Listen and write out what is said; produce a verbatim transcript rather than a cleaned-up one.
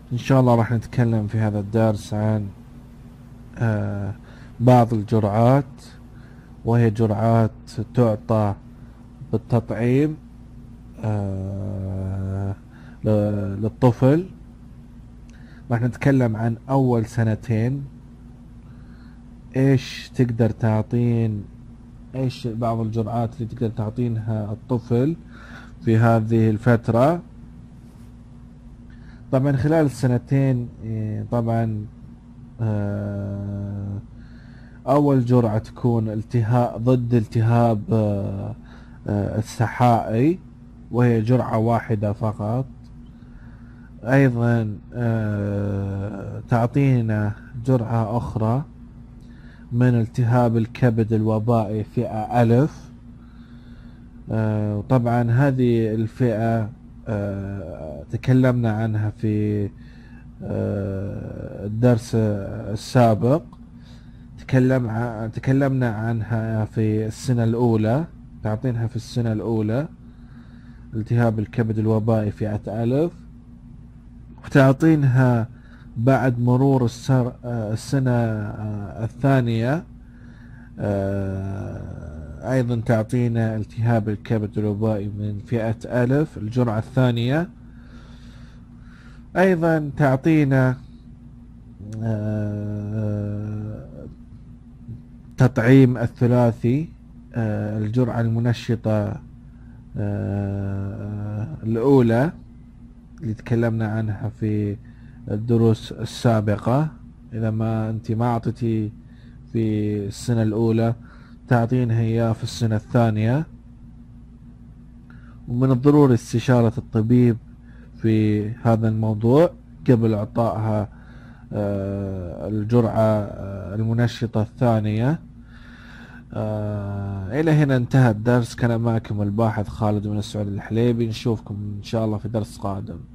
إن شاء الله راح نتكلم في هذا الدرس عن آه بعض الجرعات، وهي جرعات تعطى بالتطعيم آه للطفل. راح نتكلم عن أول سنتين، إيش تقدر تعطين إيش بعض الجرعات اللي تقدر تعطينها الطفل في هذه الفترة. طبعا خلال السنتين طبعا آه أول جرعة تكون التهاب ضد التهاب آه آه السحائي، وهي جرعة واحدة فقط. أيضا آه تعطينا جرعة أخرى من التهاب الكبد الوبائي فئة ألف. آه طبعا هذه الفئة آه تكلمنا عنها في آه الدرس السابق. تكلم ع... تكلمنا عنها في السنة الأولى، تعطينها في السنة الأولى التهاب الكبد الوبائي فئة ألف، وتعطينها بعد مرور السر... السنة الثانية. أيضا تعطينا التهاب الكبد الوبائي من فئة ألف الجرعة الثانية. أيضا تعطينا تطعيم الثلاثي الجرعة المنشطة الأولى اللي تكلمنا عنها في الدروس السابقة. إذا ما أنت ما أعطيتي في السنة الأولى تعطينها إياه في السنة الثانية. ومن الضروري استشارة الطبيب في هذا الموضوع قبل إعطائها الجرعة المنشطة الثانية. إلى هنا انتهى الدرس. كان معكم الباحث خالد من السعود الحليبي. نشوفكم إن شاء الله في درس قادم.